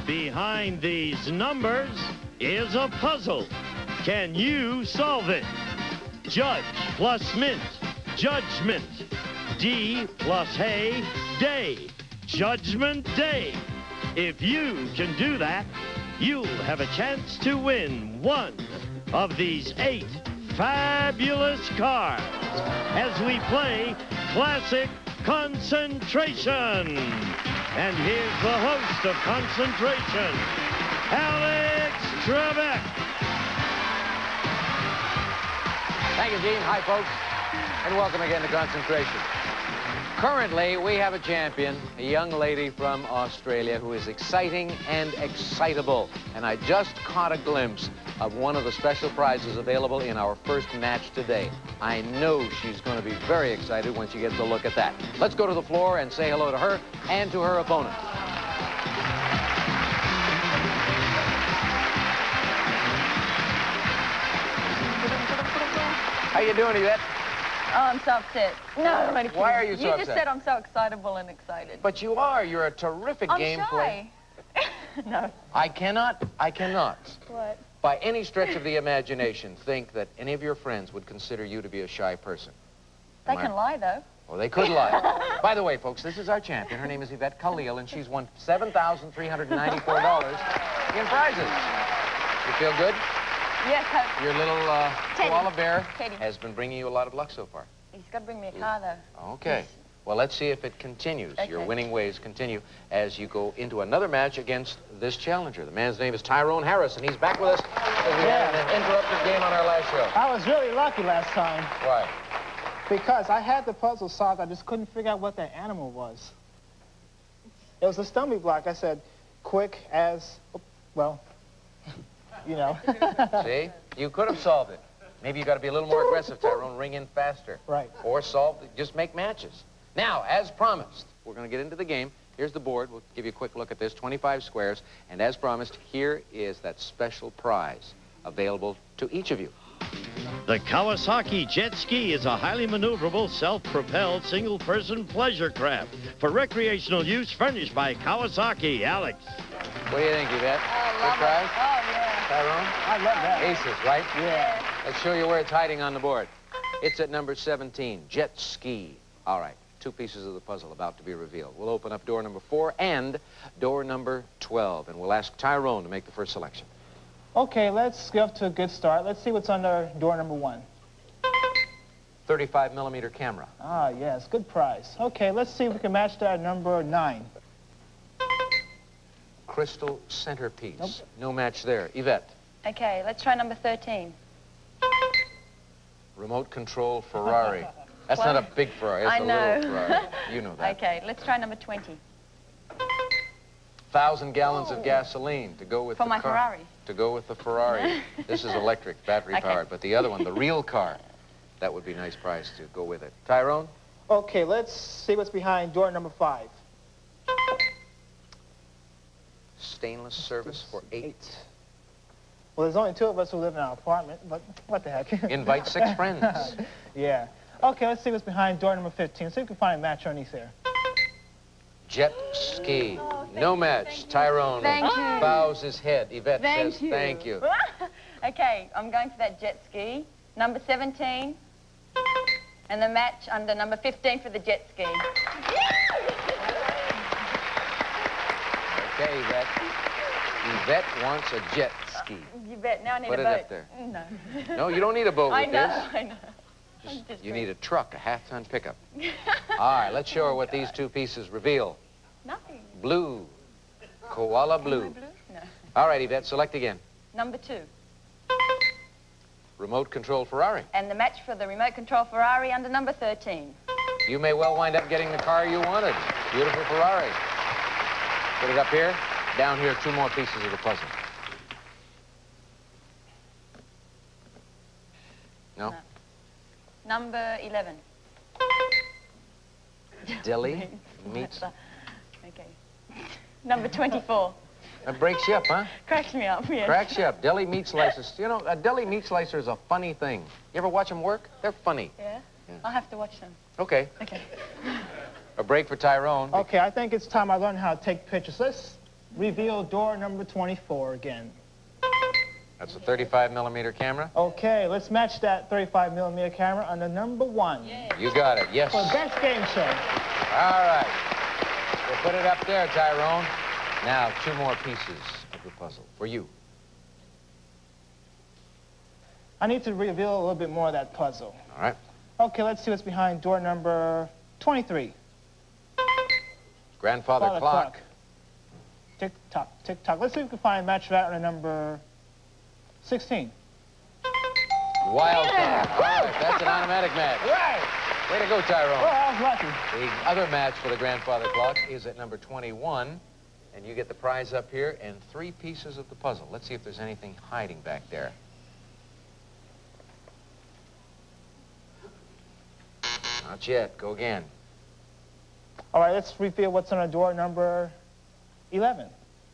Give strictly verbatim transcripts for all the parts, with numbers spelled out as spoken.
Behind these numbers is a puzzle. Can you solve it? Judge plus mint, judgment. D plus hay, day, judgment day. If you can do that, you'll have a chance to win one of these eight fabulous cards as we play Classic Concentration. And here's the host of Concentration, Alex Trebek. Thank you, Gene. Hi, folks, and welcome again to Concentration. Currently, we have a champion, a young lady from Australia who is exciting and excitable. And I just caught a glimpse of one of the special prizes available in our first match today. I know she's going to be very excited when she gets a look at that. Let's go to the floor and say hello to her and to her opponent. How you doing, Yvette? Oh, I'm so upset. No, I'm only kidding. Why are you so You upset? just said I'm so excitable and excited. But you are. You're a terrific I'm game shy. player. No. I cannot, I cannot, What? by any stretch of the imagination, think that any of your friends would consider you to be a shy person. They Am I- can lie, though. Well, they could lie. By the way, folks, this is our champion. Her name is Yvette Khalil, and she's won seven thousand three hundred ninety-four dollars in prizes. You feel good? Yes, Coach. Your little uh, Teddy. koala bear Teddy. has been bringing you a lot of luck so far. He's got to bring me a car, though. Okay. Well, let's see if it continues. Okay. Your winning ways continue as you go into another match against this challenger. The man's name is Tyrone Harrison. He's back with us because we Yeah. had an interrupted game on our last show. I was really lucky last time Why? because I had the puzzle solved. I just couldn't figure out what that animal was. It was a stumbling block. I said, quick as, well, you know. See? You could have solved it. Maybe you got to be a little more aggressive, Tyrone. Ring in faster. Right. Or solve, just make matches. Now, as promised, we're going to get into the game. Here's the board. We'll give you a quick look at this. twenty-five squares. And as promised, here is that special prize available to each of you. The Kawasaki jet ski is a highly maneuverable, self-propelled, single-person pleasure craft for recreational use, furnished by Kawasaki. Alex. What do you think, Yvette? I Good love prize? it. Oh, yeah. Tyrone? I love that. Aces, right? Yeah. Let's show you where it's hiding on the board. It's at number seventeen, jet ski. All right, two pieces of the puzzle about to be revealed. We'll open up door number four and door number twelve, and we'll ask Tyrone to make the first selection. Okay, let's get off to a good start. Let's see what's under door number one. thirty-five millimeter camera. Ah, yes, good prize. Okay, let's see if we can match that at number nine. Crystal centerpiece. Nope. No match there. Yvette. Okay, let's try number thirteen. Remote control Ferrari. That's not a big Ferrari, it's I a know. little Ferrari. You know that. Okay, let's try number twenty. Thousand gallons of gasoline to go with For the my car. Ferrari. To go with the Ferrari. This is electric, battery Okay. powered. But the other one, the real car, that would be a nice prize to go with it. Tyrone? Okay, let's see what's behind door number five. Stainless service for eight. Well, there's only two of us who live in our apartment, but what the heck. Invite six friends. Yeah. Okay, let's see what's behind door number fifteen. See if we can find a match underneath there. Jet ski. Oh, thank no you, match. thank you. Tyrone Thank you. bows his head. Yvette Thank says you. thank you. Okay, I'm going for that jet ski. Number seventeen. And the match under number fifteen for the jet ski. Okay, Yvette. Yvette wants a jet ski. You bet. Now I need Put a it boat. up there. No. No, you don't need a boat I with know, this. I know. Just- I'm just you kidding. need a truck, a half-ton pickup. All right, let's show her what these two pieces reveal. Nothing. Blue. Koala blue. Am I blue? No. All right, Yvette, select again. Number two. Remote control Ferrari. And the match for the remote control Ferrari under number thirteen. You may well wind up getting the car you wanted. Beautiful Ferrari. Put it up here. Down here, two more pieces of the puzzle. No? No. Number eleven. Deli meets... Okay. Number twenty-four. That breaks you up, huh? Cracks me up, yes. Cracks you up. Deli meat slices. You know, a deli meat slicer is a funny thing. You ever watch them work? They're funny. Yeah? Yeah. I'll have to watch them. Okay. Okay. A break for Tyrone. Okay, I think it's time I learned how to take pictures. Let's reveal door number twenty-four again. That's a thirty-five millimeter camera. Okay, let's match that thirty-five millimeter camera on the number one. You got it, yes. For best game show. All right. We'll put it up there, Tyrone. Now, two more pieces of the puzzle for you. I need to reveal a little bit more of that puzzle. All right. Okay, let's see what's behind door number twenty-three. Grandfather Father clock. clock. Tick tock, tick tock. Let's see if we can find match that on the number sixteen. Wild Yeah. card. All right, that's an automatic match. Right. Way to go, Tyrone. Well, I was lucky. The other match for the grandfather clock is at number twenty-one, and you get the prize up here and three pieces of the puzzle. Let's see if there's anything hiding back there. Not yet. Go again. All right, let's reveal what's on the door number eleven.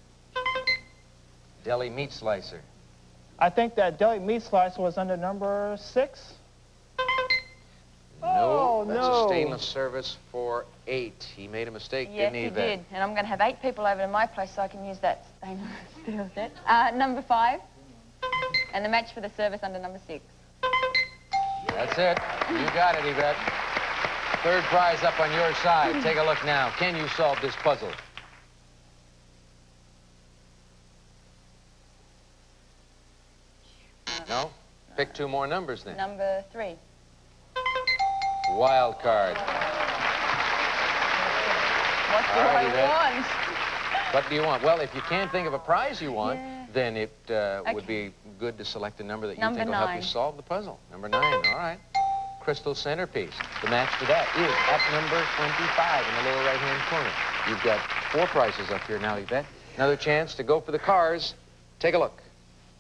Deli meat slicer. I think that deli meat slicer was under number six. No, Oh, that's no. a stainless service for eight. He made a mistake, Yes, didn't he, he Yvette? did. And I'm going to have eight people over to my place so I can use that stainless steel set. Uh, number five. And the match for the service under number six. That's it. You got it, Yvette. Third prize up on your side. Take a look now. Can you solve this puzzle? No? Pick two more numbers then. Number three. Wild card. What do All right, I Yvette. want? What do you want? Well, if you can't think of a prize you want, Yeah. then it uh, would Okay. be good to select a number that you Number think will help nine. you solve the puzzle. Number nine, all right. Crystal centerpiece. The match for that is at number twenty-five in the lower right-hand corner. You've got four prizes up here now, Yvette. Another chance to go for the cars. Take a look.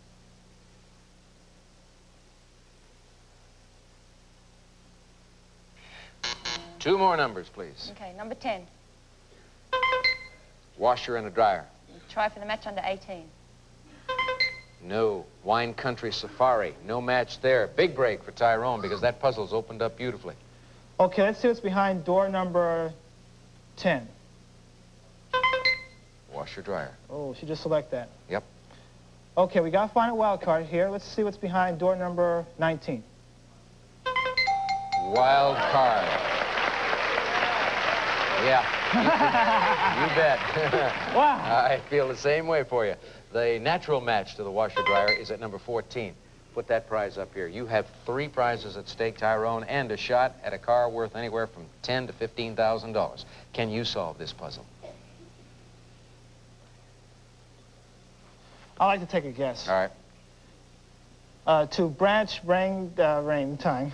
Two more numbers, please. Okay, number ten. Washer and a dryer. Try for the match under eighteen. No. Wine Country Safari. No match there. Big break for Tyrone because that puzzle's opened up beautifully. Okay, let's see what's behind door number ten. Washer dryer. Oh, she just select that. Yep. Okay, we got to find a wild card here. Let's see what's behind door number nineteen. Wild card. Yeah. You bet. Wow. I feel the same way for you. The natural match to the washer dryer is at number fourteen. Put that prize up here. You have three prizes at stake, Tyrone, and a shot at a car worth anywhere from ten to fifteen thousand dollars. Can you solve this puzzle? I like to take a guess. All right. Uh, to branch rain uh, rain time.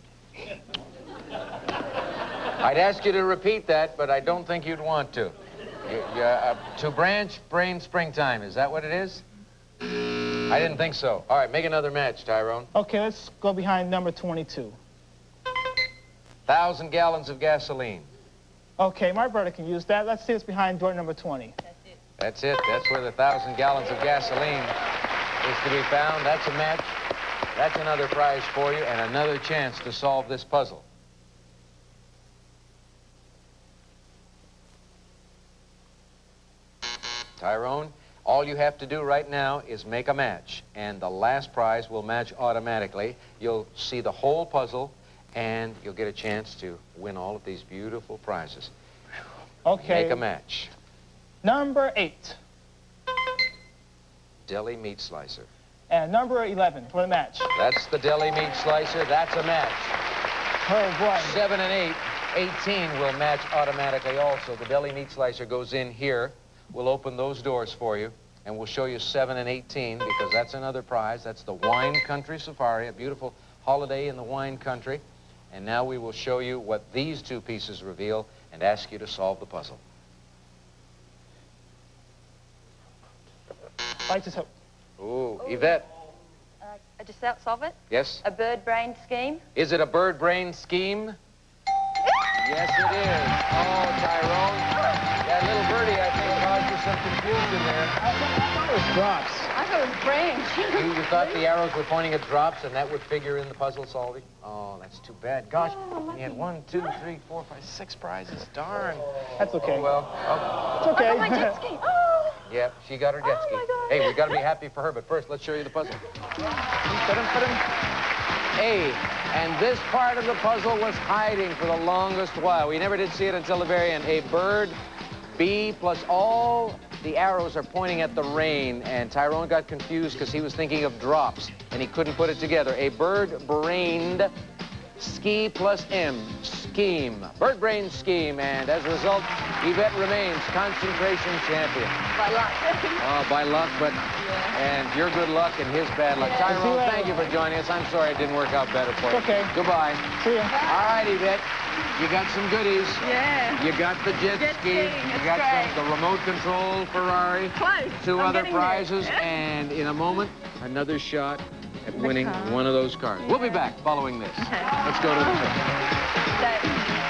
I'd ask you to repeat that, but I don't think you'd want to. You, you, uh, to branch, brain, springtime. Is that what it is? I didn't think so. All right, make another match, Tyrone. Okay, let's go behind number twenty-two. Thousand gallons of gasoline. Okay, my brother can use that. Let's see what's behind door number twenty. That's it. That's where the thousand gallons of gasoline is to be found. That's a match. That's another prize for you and another chance to solve this puzzle. Tyrone, all you have to do right now is make a match, and the last prize will match automatically. You'll see the whole puzzle, and you'll get a chance to win all of these beautiful prizes. Okay. Make a match. Number eight. Deli meat slicer. And number eleven for the match. That's the deli meat slicer. That's a match. Oh, boy. Seven and eight. eighteen will match automatically also. The deli meat slicer goes in here. We'll open those doors for you, and we'll show you seven and eighteen because that's another prize. That's the Wine Country Safari, a beautiful holiday in the wine country. And now we will show you what these two pieces reveal and ask you to solve the puzzle. Like to Ooh, Yvette. Uh, just out solve it. Yes? A bird brain scheme. Is it a bird brain scheme? Yes, it is. Oh, Tyrone. That little birdie, I think, caused you some confusion there. I thought it was drops. I thought it was brains. You, you thought the arrows were pointing at drops and that would figure in the puzzle solving? Oh, that's too bad. Gosh, you had one, two, three, four, five, six prizes. Darn. That's okay. Oh, well. Oh. It's okay. Oh, my jet ski. Oh. Yep, she got her jet Oh, ski. my God. Hey, we got to be happy for her, but first, let's show you the puzzle. A, and this part of the puzzle was hiding for the longest while. We never did see it until the very end. A bird, B, plus all the arrows are pointing at the rain, and Tyrone got confused because he was thinking of drops, and he couldn't put it together. A bird-brained ski plus M, scheme. Bird-brained scheme, and as a result, Yvette remains concentration champion. By luck. Oh, by luck, but... And your good luck and his bad luck. Yeah. Tyrone, thank you for joining us. I'm sorry it didn't work out better for you. It's okay. Goodbye. See ya. All right, Yvette. You got some goodies. Yeah. You got the jet, Jet ski. skiing, You it's got great. some, the remote control Ferrari. Close. Two I'm other getting there. prizes. And in a moment, another shot at The winning car. one of those cars. We'll be back following this. Okay. Let's go to the trip. That-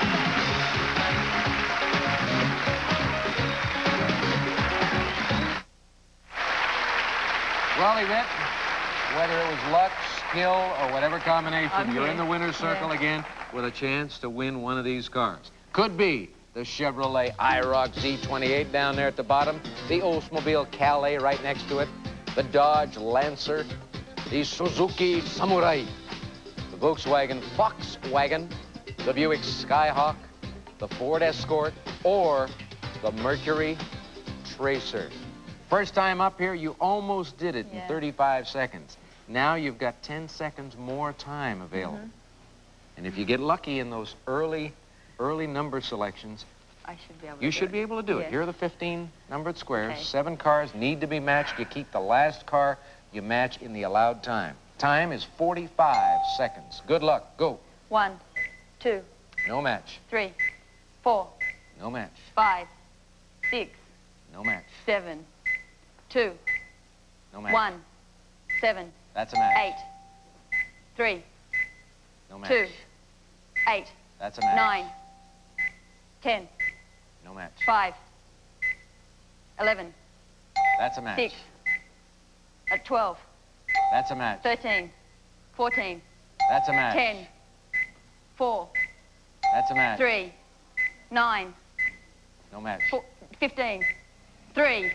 Well, Yvette, whether it was luck, skill, or whatever combination, I'm you're here. in the winner's circle Yeah. again with a chance to win one of these cars. Could be the Chevrolet I ROC Z twenty-eight down there at the bottom, the Oldsmobile Calais right next to it, the Dodge Lancer, the Suzuki Samurai, the Volkswagen Foxwagen, the Buick Skyhawk, the Ford Escort, or the Mercury Tracer. First time up here, you almost did it Yeah. in thirty-five seconds. Now you've got ten seconds more time available. Mm-hmm. And if you get lucky in those early, early number selections, I should be able to you do should it. be able to do it. Yeah. Here are the fifteen numbered squares. Okay. Seven cars need to be matched. You keep the last car you match in the allowed time. Time is forty-five seconds. Good luck. Go. One, two, No match. three, four, No match. five, six, No match. seven, two, No match. one, seven, That's a match. eight, three, No match. two, eight, That's a match. nine, ten, No match. five, eleven, That's a match. six, at twelve, That's a match. thirteen, fourteen, That's a match. ten, four, That's a match. three, nine, No match. four, fifteen, three.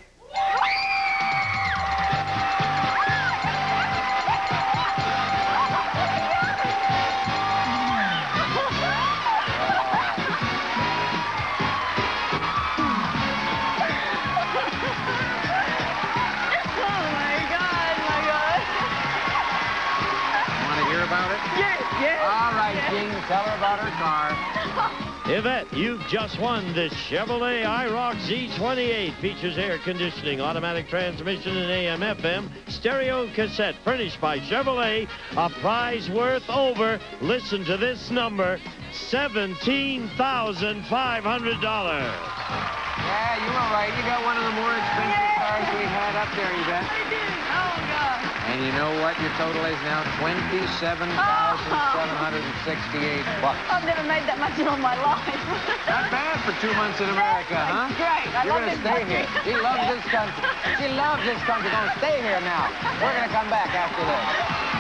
Want to hear about it? Yes, yes. All right, yes. King, tell her about her car. Yvette, you've just won this Chevrolet I ROC Z twenty-eight. Features air conditioning, automatic transmission, and A M F M, stereo cassette, furnished by Chevrolet. A prize worth over, listen to this number, seventeen thousand five hundred dollars. Yeah, you were right. You got one of the more expensive cars we had up there, Yvette. I did. Oh, God. And you know what? Your total is now twenty-seven thousand seven hundred sixty-eight bucks. I've never made that much in all my life. Not bad for two months in America, huh? Great. I You're love going to this stay country. here. She loves this country. She loves this country. Going to stay here now. We're going to come back after this.